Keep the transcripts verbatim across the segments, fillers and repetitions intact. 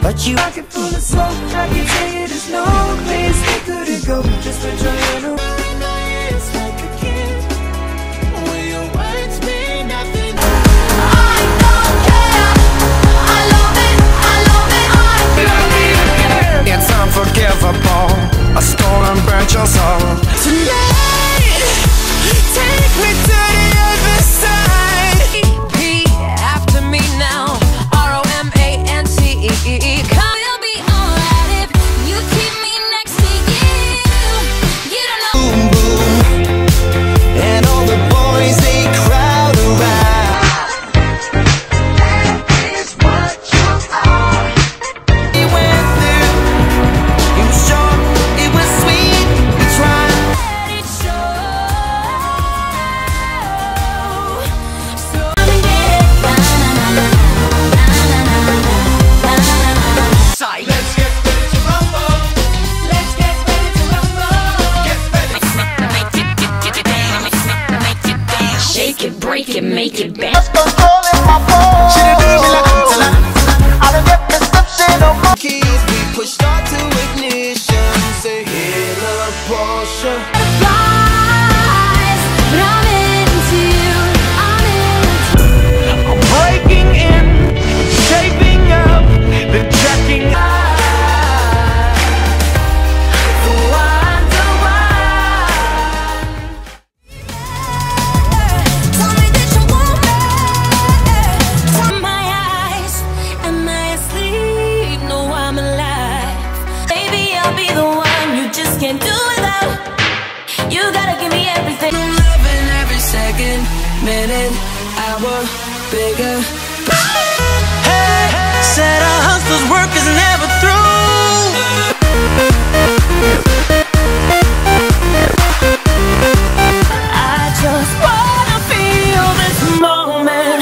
but you pocket full of soul. I can tell you there's no place we couldn't go. Just put your hand on my hands like a kid. Will your words mean nothing? I don't care. I love it, I love it, I love it. It's unforgivable. I stole and burnt your soul. Tonight, take me to the other side. Repeat after me now. R O M A N T E E. Come, it'll be alright if you keep me next to you. You don't know. Boom, boom. And all the boys, they crowd around. That is what you are. We went through. It was short, it was sweet. We tried. Let it show. So come and get it. Na, na, na, na, na, na, na, na, na, na. Say, let's get ready to rumble. Let's get ready to rumble. Get ready. Make it, get it, down. Make it down. Shake it, break it, make it bounce. She done do me like Angela. I done get perception of my keys. We push start to ignition. Say, hello, Porsche. Flies, but I'm into you. I'm into. I'm breaking in, shaping up, then checking out. So wonder why. Tell me that you want me. From my eyes, am I asleep? No, I'm alive. Baby, I'll be the one you just can't do without. You gotta give me everything. I'm loving every second, minute, hour, bigger. Hey, said our hustler's work is never through. I just wanna feel this moment.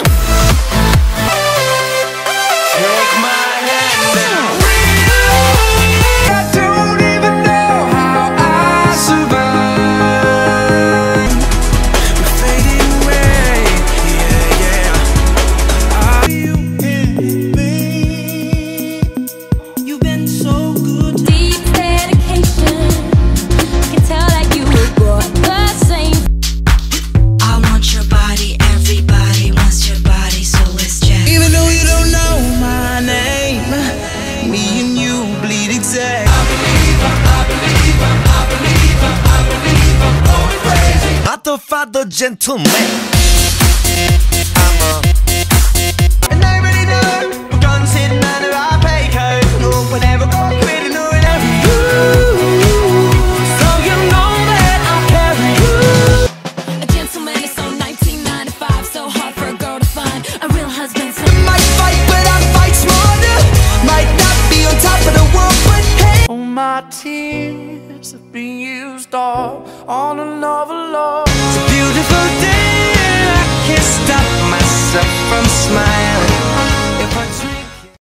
Take my hand and I don't even know how I survive. We're fading away, yeah, yeah. Are you in me? You've been so good. Deep dedication. Can tell that you were born the same. I want your body, everybody wants your body, so let's chat. Even though you don't know my name, me and you bleed exact. I believe, I believe, I believe, I believe I'm going crazy. Father, father, gentleman. I'm a and they really know. Guns hidden under our pay code. No, we're never gonna quit and no, never you. So you know that I'll carry you. A gentleman is so nineteen ninety-five. So hard for a girl to find a real husband. So might fight, but I fight smarter. Might not be on top of the world, but hey. All my tears have been used all on another love. It's a beautiful day. I can't stop myself from smiling.